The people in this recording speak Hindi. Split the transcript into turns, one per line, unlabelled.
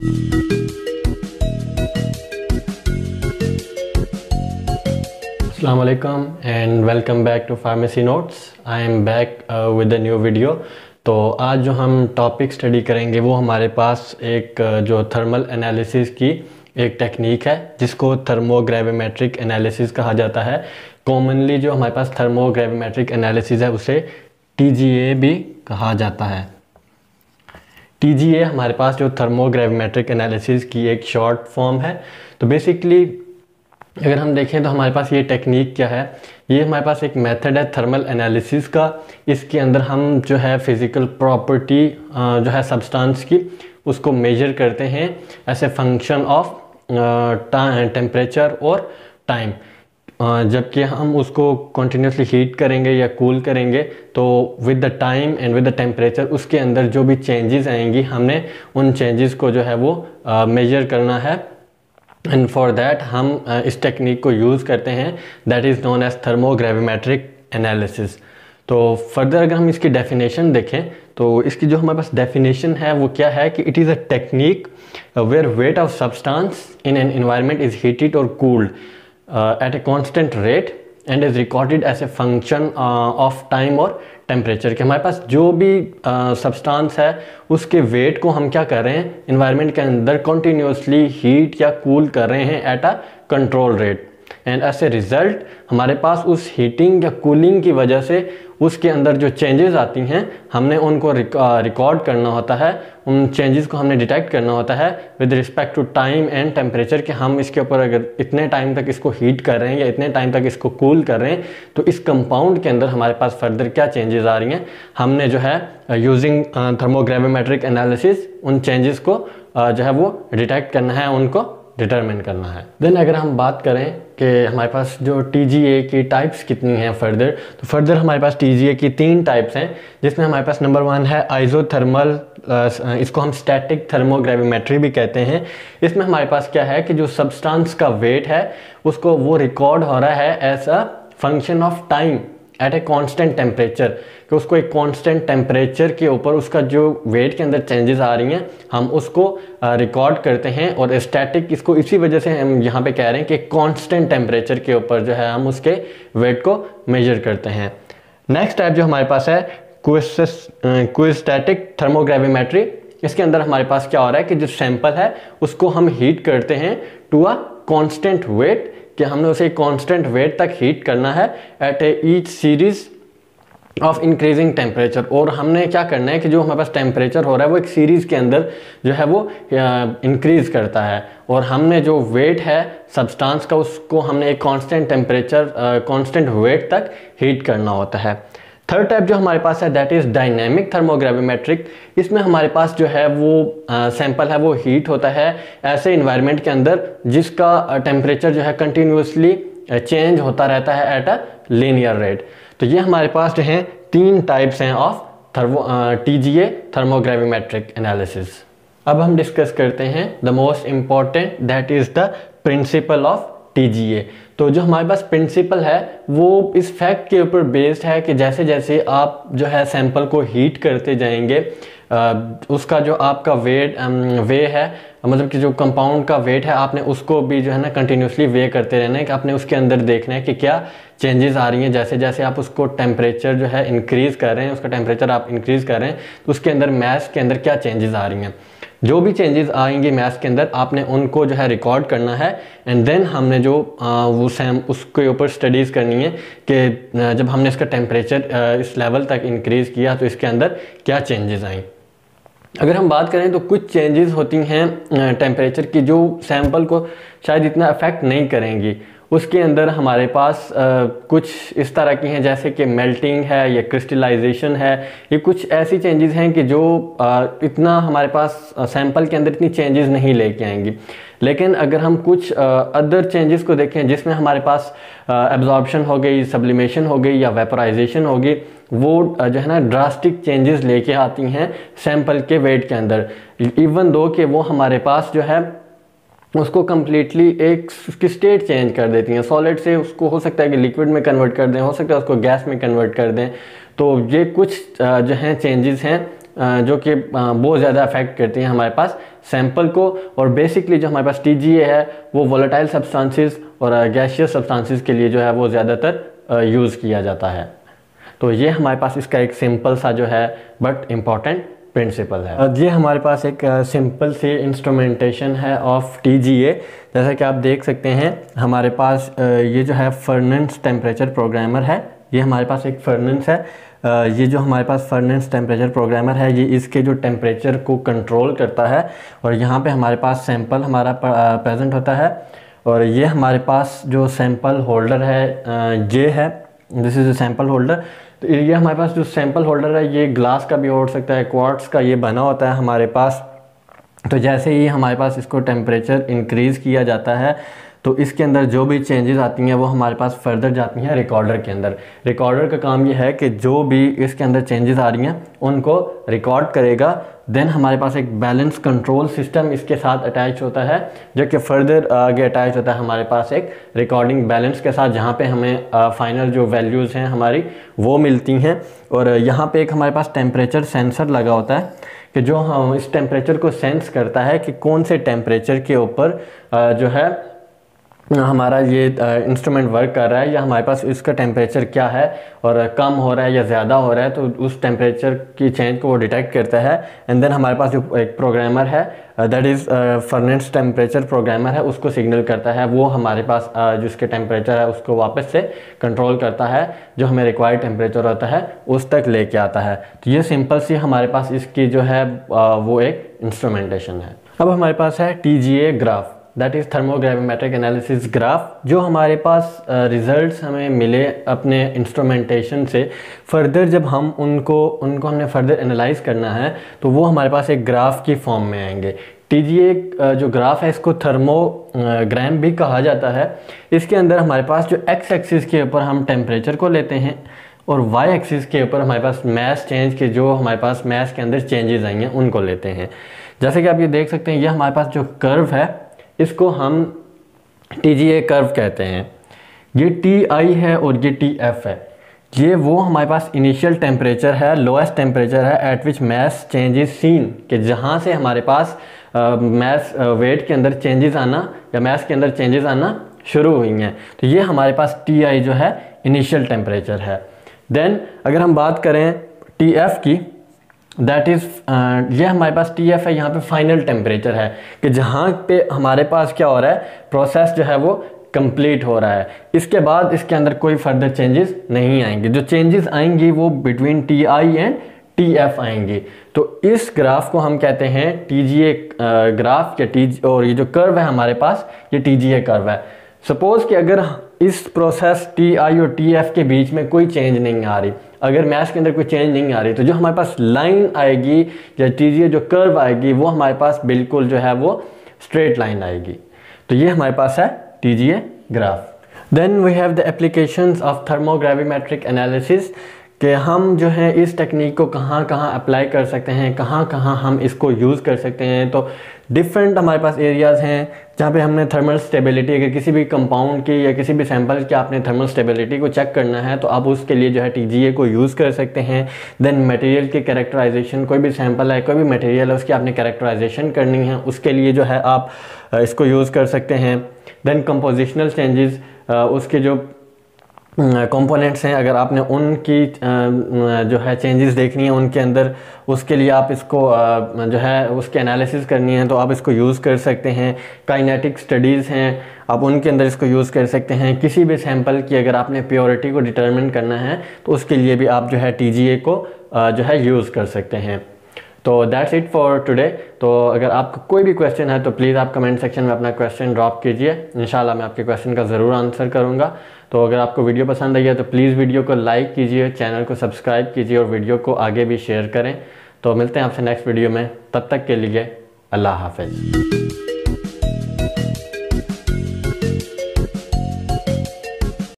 अस्सलाम वालेकुम and welcome back to pharmacy notes. I am back with a new video. तो आज जो हम टॉपिक स्टडी करेंगे वो हमारे पास एक जो थर्मल एनालिसिस की एक टेक्निक है जिसको थर्मोग्रेविमेट्रिक एनालिसिस कहा जाता है। कॉमनली जो हमारे पास थर्मोग्रेविमेट्रिक एनालिसिस है उसे TGA भी कहा जाता है। TGA हमारे पास जो थर्मोग्रेविमेट्रिक एनालिसिस की एक शॉर्ट फॉर्म है। तो बेसिकली अगर हम देखें तो हमारे पास ये टेक्निक क्या है, ये हमारे पास एक मेथड है थर्मल एनालिसिस का। इसके अंदर हम जो है फिज़िकल प्रॉपर्टी जो है सब्सटेंस की उसको मेजर करते हैं as a function of temperature और टाइम। जबकि हम उसको कंटिन्यूसली हीट करेंगे या कूल करेंगे तो with the time and with the temperature उसके अंदर जो भी चेंजेस आएंगी हमने उन चेंजेस को जो है वो मेजर करना है। एंड फॉर दैट हम इस टेक्निक को यूज़ करते हैं, that is known as thermogravimetric analysis. तो फर्दर अगर हम इसकी डेफिनेशन देखें तो इसकी जो हमारे पास डेफिनेशन है वो क्या है कि it is a technique where weight of substance in an environment is heated और cooled at a constant rate and is recorded as a function of time और टेम्परेचर। के हमारे पास जो भी सब्सटेंस है उसके वेट को हम क्या कर रहे हैं, एनवायरनमेंट के अंदर कंटिन्यूसली हीट या कूल कर रहे हैं at a control rate. And as a result हमारे पास उस हीटिंग या कूलिंग की वजह से उसके अंदर जो चेंजेस आती हैं हमने उनको रिकॉर्ड करना होता है, उन चेंजेस को हमने डिटेक्ट करना होता है with respect to time and temperature. कि हम इसके ऊपर अगर इतने टाइम तक इसको हीट कर रहे हैं या इतने टाइम तक इसको कूल कर रहे हैं तो इस कंपाउंड के अंदर हमारे पास फर्दर क्या चेंजेस आ रही हैं, हमने जो है यूजिंग थर्मोग्रेविमेट्रिक एनालिसिस उन चेंजेस को जो है वो डिटेक्ट करना है, उनको डिटरमिन करना है। देन अगर हम बात करें कि हमारे पास जो TGA की टाइप्स कितनी हैं फर्दर, तो फर्दर हमारे पास TGA की 3 टाइप्स हैं जिसमें हमारे पास नंबर 1 है आइसोथर्मल, इसको हम स्टैटिक थर्मोग्रेविमेट्री भी कहते हैं। इसमें हमारे पास क्या है कि जो सब्सटेंस का वेट है उसको वो रिकॉर्ड हो रहा है as a function of time at a constant temperature, कि उसको एक कांस्टेंट टेम्परेचर के ऊपर उसका जो वेट के अंदर चेंजेस आ रही हैं हम उसको रिकॉर्ड करते हैं। और स्टैटिक इसको इसी वजह से हम यहाँ पे कह रहे हैं कि कांस्टेंट टेम्परेचर के ऊपर जो है हम उसके वेट को मेजर करते हैं। नेक्स्ट टाइप जो हमारे पास है क्विस्टैटिक थर्मोग्रेविमेट्री। इसके अंदर हमारे पास क्या हो रहा है कि जो सैंपल है उसको हम हीट करते हैं टू अ कांस्टेंट वेट, कि हमने उसे कांस्टेंट वेट तक हीट करना है at a each series of increasing temperature. और हमने क्या करना है कि जो हमारे पास टेम्परेचर हो रहा है वो एक सीरीज़ के अंदर जो है वो इंक्रीज़ करता है और हमने जो वेट है सब्सटेंस का उसको हमने एक कांस्टेंट टेम्परेचर कांस्टेंट वेट तक हीट करना होता है। थर्ड टाइप जो हमारे पास है दैट इज़ डायनेमिक थर्मोग्रेविमेट्रिक। इसमें हमारे पास जो है वो सैंपल है वो हीट होता है ऐसे इन्वायरमेंट के अंदर जिसका टेम्परेचर जो है कंटिन्यूसली चेंज होता रहता है एट अ लीनियर रेट। तो ये हमारे पास जो हैं 3 टाइप्स हैं ऑफ TGA थर्मोग्रेविमेट्रिक एनालिसिस। अब हम डिस्कस करते हैं the most important that is the principle of TGA। तो जो हमारे पास प्रिंसिपल है वो इस फैक्ट के ऊपर बेस्ड है कि जैसे जैसे आप जो है सैंपल को हीट करते जाएंगे उसका जो आपका वे है, मतलब कि जो कंपाउंड का वेट है आपने उसको भी जो है ना कंटिन्यूसली वे करते रहना है कि आपने उसके अंदर देखना है कि क्या चेंजेस आ रही हैं। जैसे जैसे आप उसको टेम्परेचर जो है इंक्रीज़ कर रहे हैं, उसका टेम्परेचर आप इंक्रीज़ कर रहे हैं तो उसके अंदर मैस के अंदर क्या चेंजेस आ रही हैं। जो भी चेंजेस आएंगे मैथ्स के अंदर आपने उनको जो है रिकॉर्ड करना है एंड देन हमने जो वो उसके ऊपर स्टडीज़ करनी है कि जब हमने इसका टेम्परेचर इस लेवल तक इंक्रीज़ किया तो इसके अंदर क्या चेंजेस आई। अगर हम बात करें तो कुछ चेंजेस होती हैं टेम्परेचर की जो सैंपल को शायद इतना अफेक्ट नहीं करेंगी। उसके अंदर हमारे पास कुछ इस तरह की हैं जैसे कि मेल्टिंग है या क्रिस्टलाइजेशन है। ये कुछ ऐसी चेंजेस हैं कि जो इतना हमारे पास सैंपल के अंदर इतनी चेंजेस नहीं लेके आएंगी। लेकिन अगर हम कुछ अदर चेंजेस को देखें जिसमें हमारे पास एब्जॉर्प्शन हो गई, सब्लिमेशन हो गई या वेपराइजेशन होगी, वो जो है ना ड्रास्टिक चेंजेस लेके आती हैं सैंपल के वेट के अंदर। इवन दो कि वो हमारे पास जो है उसको कम्प्लीटली एक उसकी स्टेट चेंज कर देती हैं। सॉलिड से उसको हो सकता है कि लिक्विड में कन्वर्ट कर दें, हो सकता है उसको गैस में कन्वर्ट कर दें। तो ये कुछ जो हैं चेंजेस हैं जो कि बहुत ज़्यादा अफेक्ट करती हैं हमारे पास सैंपल को। और बेसिकली जो हमारे पास TGA है वो वोलेटाइल सब्सटेंसेस और गैसियस सब्सटेंसेस के लिए जो है वो ज़्यादातर यूज़ किया जाता है। तो ये हमारे पास इसका एक सिंपल सा जो है बट इम्पॉर्टेंट प्रिंसिपल है। ये हमारे पास एक सिंपल सी इंस्ट्रूमेंटेशन है ऑफ TGA। जैसा कि आप देख सकते हैं हमारे पास ये जो है फर्नेंस टेम्परेचर प्रोग्रामर है। ये हमारे पास एक फर्नेंस है। ये जो हमारे पास फर्नेंस टेम्परेचर प्रोग्रामर है ये इसके जो टेम्परेचर को कंट्रोल करता है। और यहाँ पे हमारे पास सैंपल हमारा प्रेजेंट होता है। और ये हमारे पास जो सैंपल होल्डर है ये है, this is a sample holder. तो ये हमारे पास जो सैंपल होल्डर है ये ग्लास का भी हो सकता है, क्वार्ट्स का ये बना होता है हमारे पास। तो जैसे ही हमारे पास इसको टेम्परेचर इंक्रीज़ किया जाता है तो इसके अंदर जो भी चेंजेस आती हैं वो हमारे पास फर्दर जाती हैं रिकॉर्डर के अंदर। रिकॉर्डर का काम ये है कि जो भी इसके अंदर चेंजेस आ रही हैं उनको रिकॉर्ड करेगा। देन हमारे पास एक बैलेंस कंट्रोल सिस्टम इसके साथ अटैच होता है जो कि फर्दर आगे अटैच होता है हमारे पास एक रिकॉर्डिंग बैलेंस के साथ, जहाँ पे हमें फाइनल जो वैल्यूज़ हैं हमारी वो मिलती हैं। और यहाँ पे एक हमारे पास टेम्परेचर सेंसर लगा होता है कि जो हम इस टेम्परेचर को सेंस करता है कि कौन से टेम्परेचर के ऊपर जो है हमारा ये इंस्ट्रूमेंट वर्क कर रहा है, या हमारे पास इसका टेम्परेचर क्या है और कम हो रहा है या ज़्यादा हो रहा है। तो उस टेम्परेचर की चेंज को वो डिटेक्ट करता है। एंड देन हमारे पास जो एक प्रोग्रामर है that is furnace temperature programmer है, उसको सिग्नल करता है। वो हमारे पास जिसके टेम्परेचर है उसको वापस से कंट्रोल करता है, जो हमें रिक्वायर्ड टेम्परेचर होता है उस तक लेके आता है। तो ये सिंपल सी हमारे पास इसकी जो है वो एक इंस्ट्रूमेंटेशन है। अब हमारे पास है TGA graph, that is thermogravimetric analysis graph. जो हमारे पास रिजल्ट्स हमें मिले अपने इंस्ट्रूमेंटेशन से, फर्दर जब हम उनको हमने फर्दर एनालाइज करना है तो वो हमारे पास एक ग्राफ की फॉर्म में आएंगे। TGA जो ग्राफ है इसको थर्मोग्राम भी कहा जाता है। इसके अंदर हमारे पास जो एक्स एक्सिस के ऊपर हम टेम्परेचर को लेते हैं और वाई एक्सिस के ऊपर हमारे पास मैस चेंज के जो हमारे पास मैस के अंदर चेंजेस आई हैं उनको लेते हैं। जैसे कि आप ये देख सकते हैं ये हमारे पास जो कर्व है इसको हम TGA कर्व कहते हैं। ये TI है और ये TF है। ये वो हमारे पास इनिशियल टेम्परेचर है, लोएस्ट टेम्परेचर है at which mass changes seen, कि जहाँ से हमारे पास मैस वेट के अंदर चेंजेस आना या मैस के अंदर चेंजेस आना शुरू हुई हैं। तो ये हमारे पास TI जो है इनिशियल टेम्परेचर है। देन अगर हम बात करें TF की, दैट इज़ ये हमारे पास TF है, यहाँ पे फाइनल टेम्परेचर है कि जहाँ पे हमारे पास क्या हो रहा है, प्रोसेस जो है वो कंप्लीट हो रहा है। इसके बाद इसके अंदर कोई फर्दर चेंजेस नहीं आएंगे। जो चेंजेस आएंगी वो बिटवीन TI एंड TF आएंगी। तो इस ग्राफ को हम कहते हैं TGA ग्राफ या और ये जो कर्व है हमारे पास ये TGA कर्व है। सपोज़ कि अगर इस प्रोसेस TI और TF के बीच में कोई चेंज नहीं आ रही, अगर मैस के अंदर कोई चेंज नहीं आ रही, तो जो हमारे पास लाइन आएगी या TGA जो कर्व आएगी वो हमारे पास बिल्कुल जो है वो स्ट्रेट लाइन आएगी। तो ये हमारे पास है TGA graph. Then we have the applications of thermogravimetric analysis, कि हम जो है इस टेक्निक को कहाँ कहाँ अप्लाई कर सकते हैं, कहाँ कहाँ हम इसको यूज़ कर सकते हैं। तो डिफरेंट हमारे पास एरियाज़ हैं जहाँ पे हमने थर्मल स्टेबिलिटी, अगर किसी भी कंपाउंड की या किसी भी सैंपल की आपने थर्मल स्टेबिलिटी को चेक करना है तो आप उसके लिए जो है TGA को यूज़ कर सकते हैं। देन मटेरियल की कैरेक्टराइजेशन, कोई भी सैंपल है, कोई भी मटेरियल है, उसकी आपने कैरेक्टराइजेशन करनी है, उसके लिए जो है आप इसको यूज़ कर सकते हैं। देन कंपोजिशनल चेंजेस, उसके जो कंपोनेंट्स हैं, अगर आपने उनकी जो है चेंजेस देखनी है उनके अंदर, उसके लिए आप इसको जो है उसके एनालिसिस करनी है तो आप इसको यूज़ कर सकते हैं। काइनेटिक स्टडीज़ हैं, आप उनके अंदर इसको यूज़ कर सकते हैं। किसी भी सैंपल की अगर आपने प्योरिटी को डिटरमिन करना है तो उसके लिए भी आप जो है TGA को जो है यूज़ कर सकते हैं। तो दैट्स इट फॉर टुडे। तो अगर आपको कोई भी क्वेश्चन है तो प्लीज़ आप कमेंट सेक्शन में अपना क्वेश्चन ड्रॉप कीजिए, इंशाल्लाह मैं आपके क्वेश्चन का ज़रूर आंसर करूँगा। तो अगर आपको वीडियो पसंद आई है तो प्लीज़ वीडियो को लाइक कीजिए, चैनल को सब्सक्राइब कीजिए और वीडियो को आगे भी शेयर करें। तो मिलते हैं आपसे नेक्स्ट वीडियो में, तब तक के लिए अल्लाह हाफ़िज़।